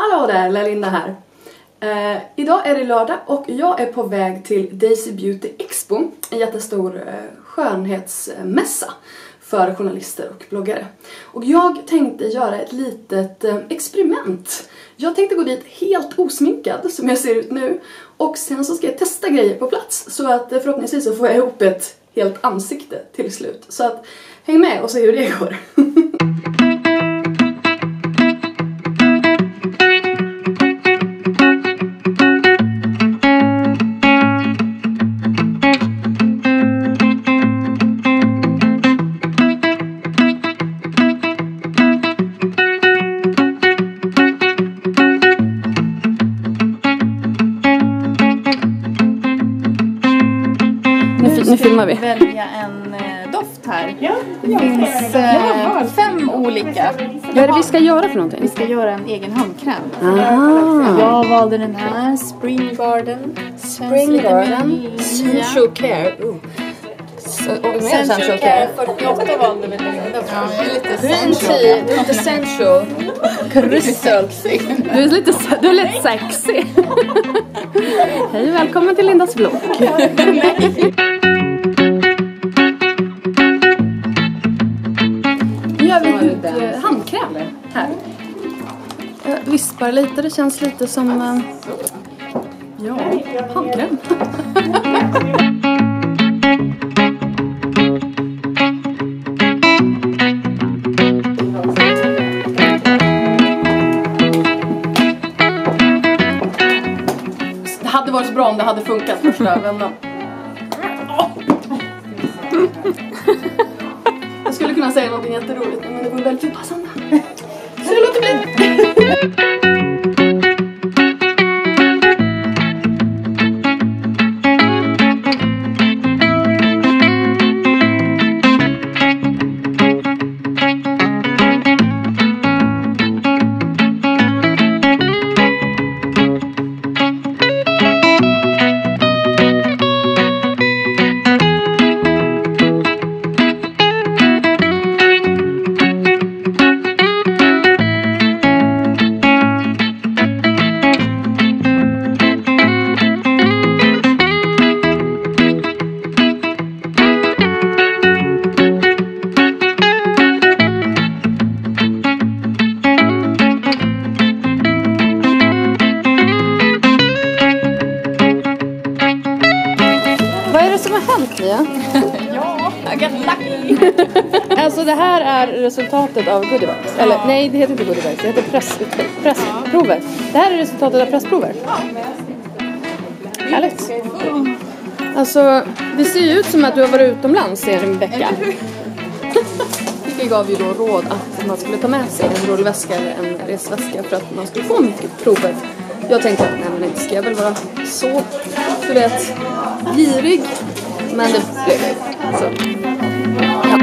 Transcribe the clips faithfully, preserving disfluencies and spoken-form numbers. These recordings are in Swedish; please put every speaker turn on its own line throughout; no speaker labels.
Hallå där, Linda här. Eh, idag är det lördag och jag är på väg till Daisy Beauty Expo, en jättestor eh, skönhetsmässa för journalister och bloggare. Och jag tänkte göra ett litet eh, experiment. Jag tänkte gå dit helt osminkad som jag ser ut nu och sen så ska jag testa grejer på plats så att eh, förhoppningsvis så får jag ihop ett helt ansikte till slut. Så att häng med och se hur det går. Nu filmar vi.
Välja en eh, doft här. Ja, det finns eh, fem olika.
Vad är det vi ska göra för någonting?
Vi ska göra en egen handkräm.
Ah.
Jag valde den här, Spring Garden.
Spring Garden. Sensual Care. Uh.
Sensual Care. fyrtioåtta valde vi den. Ja, jag är lite
Green tea, du är lite sensual. Crystal. Du är lite, du är lite sexy. Hej, välkommen till Lindas vlogg. Nu gör vi ut äh, handkräm här. Jag vispar lite, det känns lite som äh, ja, handkräm. Det hade varit så bra om det hade funkat första vändan. Jag skulle kunna säga något jätteroligt, men det vore väldigt passande. Så det låter bli. Ja,
I got lucky.
Alltså det här är resultatet av Goodiebags. Eller ja. Nej, det heter inte Goodiebags, det heter press, pressprover. Det här är resultatet av pressprover. Härligt. Alltså, det ser ju ut som att du har varit utomlands i en vecka. Vi gav ju då råd att man skulle ta med sig en rullväska eller en resväska för att man skulle få mycket prover. Jag tänkte att nej, men inte ska jag väl vara så, du vet, girig. Men det blev så. Ja.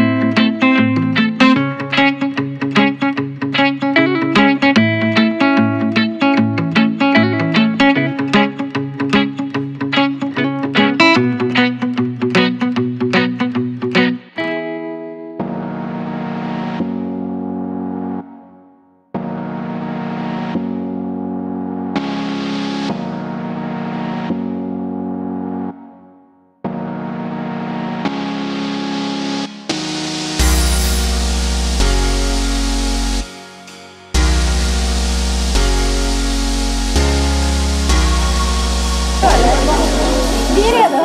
Vi är redo.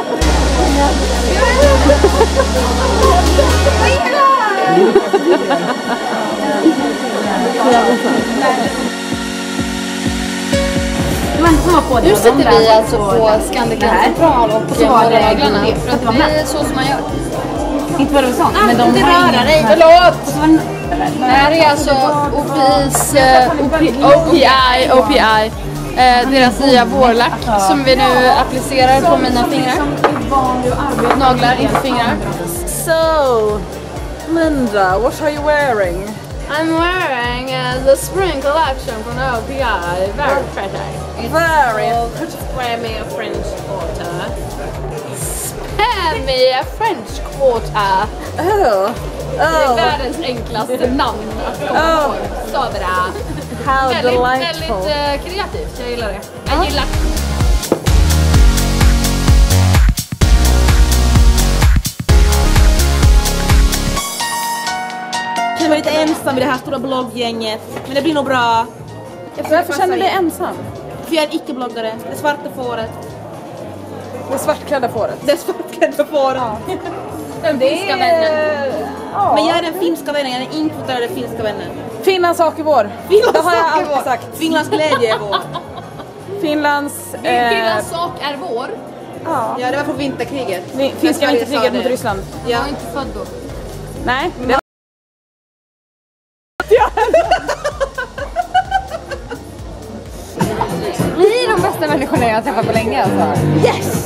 Nu sitter vi alltså på Scandic Central och så var reglerna för att det är så som man gör.
Inte vad det var sånt,
men de inte röra dig. Förlåt! Det här är alltså O P I's O P I, O P I. Eh, deras nya vårlack som vi nu applicerar på mina fingrar. Naglar, inte fingrar.
So, Linda, what are you wearing?
I'm wearing uh, the spring collection from O P I. Very pretty.
Very
pretty. Spare me a French quarter. Spare me a French quarter.
Oh.
Det är världens enklaste namn att komma ihåg. Så bra.
How
väldigt,
delightful.
väldigt uh, kreativt, jag gillar det. Jag ja. gillar.
Jag känner mig lite ensam i det här stora blogggänget, men det blir nog bra.
Varför känner du dig ensam?
För jag är en icke-bloggare, det svarta fåret.
Det svartklädda fåret.
Det svartklädda fåret. Ja.
Den finska vännen.
Ja. Men jag är den finska vännen, jag är den inkvoterade finska vännen.
Finlands sak är vår.
Finlands
det har jag
sak är
alltid
vår.
sagt.
Finlands glädje är vår.
Finlands...
Eh... Finlands sak är vår.
Ja.
Ja, det var från vinterkriget.
Vi, finska vinterkriget mot Ryssland.
Jag var inte född då.
Nej.
Det...
Ni är de bästa människorna jag har träffat på länge alltså.
Yes!